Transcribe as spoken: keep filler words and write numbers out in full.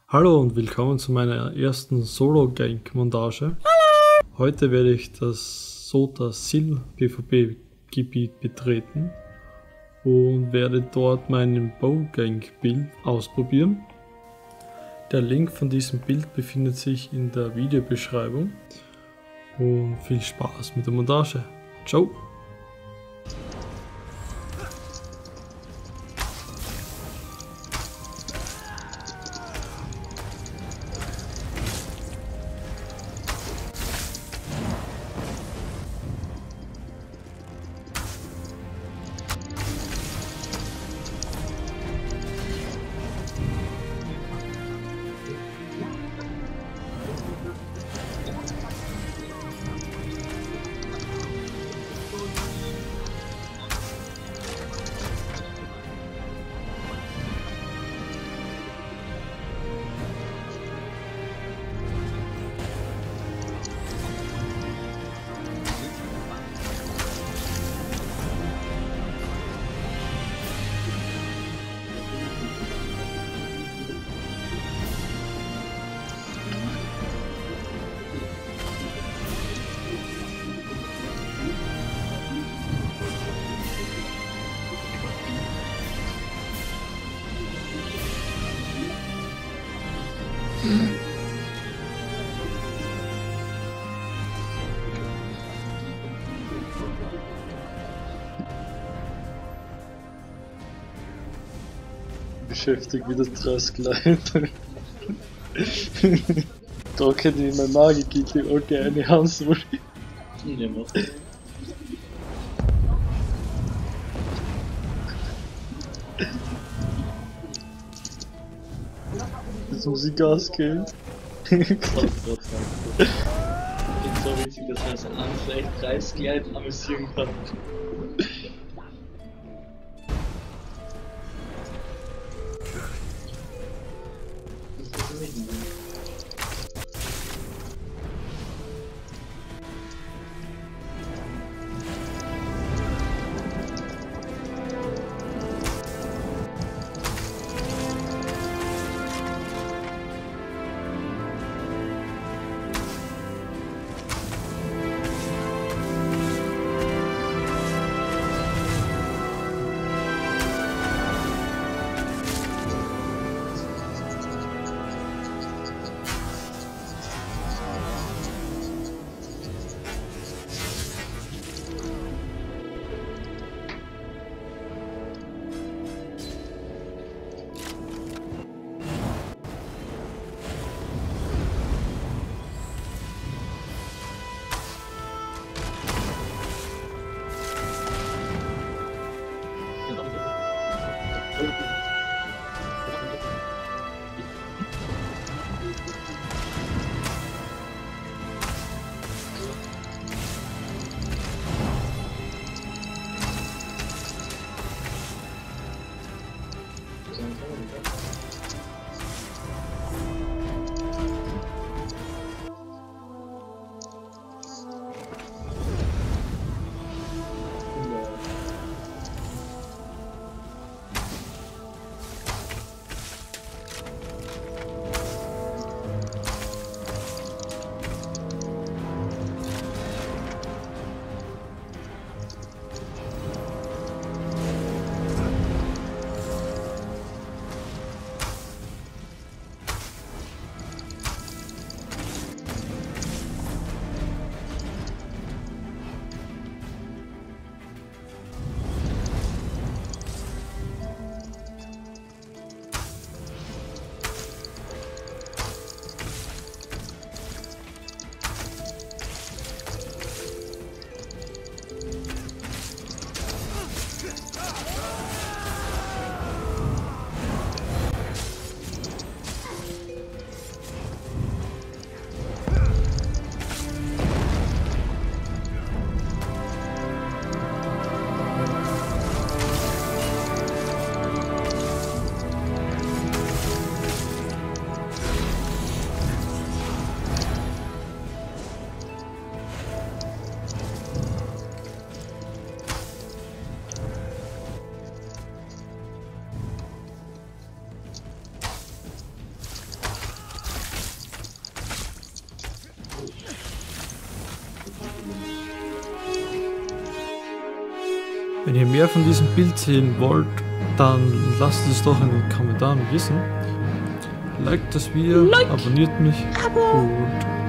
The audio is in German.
Hallo und willkommen zu meiner ersten Solo-Gank-Montage. Heute werde ich das Sota Sil PvP-Gebiet betreten und werde dort meinen Bow-Gank-Build ausprobieren. Der Link von diesem Bild befindet sich in der Videobeschreibung und viel Spaß mit der Montage. Ciao! Beschäftigt wie das Trastkleid. Da könnte ich mein Magikittel auch gerne haben sollen. Ja, mach. Jetzt muss ich Gas geben. Ich bin so witzig, dass er sein Anflecht Reißkleid amüsieren kann. Das ist nicht mehr. Wenn ihr mehr von diesem Bild sehen wollt, dann lasst es doch in den Kommentaren wissen. Liked das Video, Like. abonniert mich Abo. und